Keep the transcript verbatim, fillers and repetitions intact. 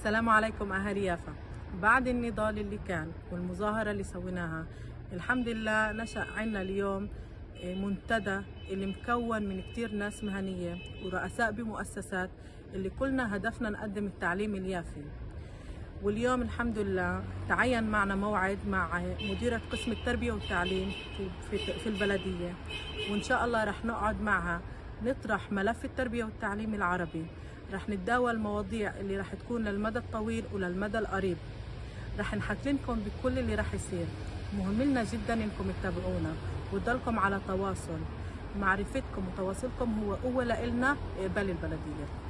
السلام عليكم أهالي يافا. بعد النضال اللي كان والمظاهرة اللي سويناها، الحمد لله نشأ عنا اليوم منتدى اللي مكون من كتير ناس مهنية ورؤساء بمؤسسات، اللي كلنا هدفنا نقدم التعليم اليافي. واليوم الحمد لله تعين معنا موعد مع مديرة قسم التربية والتعليم في البلدية، وإن شاء الله رح نقعد معها نطرح ملف التربية والتعليم العربي. رح نتداول المواضيع اللي رح تكون للمدى الطويل وللمدى القريب. رح نحكي لكم بكل اللي رح يصير. مهم لنا جدا انكم تتابعونا وتضلكم على تواصل. معرفتكم وتواصلكم هو قوة لنا قبال البلدية.